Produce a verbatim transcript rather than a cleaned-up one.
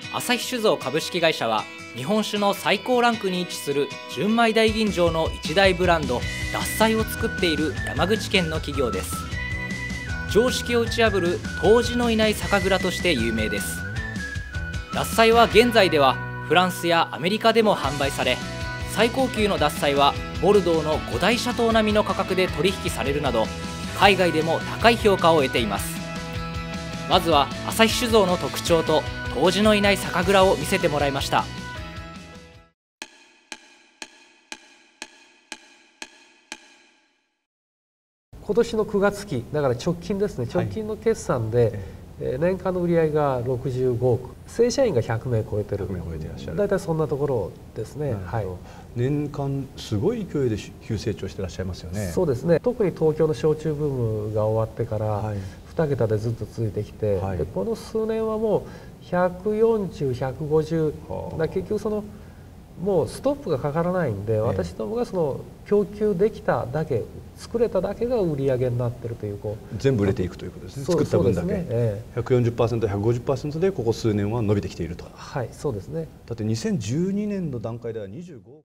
朝日酒造株式会社は日本酒の最高ランクに位置する純米大吟醸の一大ブランド獺祭を作っている山口県の企業です。常識を打ち破る杜氏のいない酒蔵として有名です。獺祭は現在ではフランスやアメリカでも販売され、最高級の獺祭はボルドーの五大シャトー並みの価格で取引されるなど、海外でも高い評価を得ています。まずは朝日酒造の特徴と杜氏のいない酒蔵を見せてもらいました。 今年のくがつ期だから直近ですね、直近の決算で、はい、えー、年間の売り上げがろくじゅうごおく、正社員がひゃくめい超えてる、大体そんなところですね。はい、 年間すごい勢いで急成長していらっしゃいますよね。 そうですね、特に東京の焼酎ブームが終わってから、はい、にけたでずっと続いてきて、はい、でこの数年はもうひゃくよんじゅう、ひゃくごじゅう、だ結局そのもうストップがかからないんで、私どもがその供給できただけ、作れただけが売り上げになってるという、こう全部売れていくということですね。作った分だけ、ね、ええ、ひゃくよんじゅっパーセント、ひゃくごじゅっパーセントでここ数年は伸びてきていると。 はい、そうですね。 だってにせんじゅうにねんの段階ではにじゅうごおく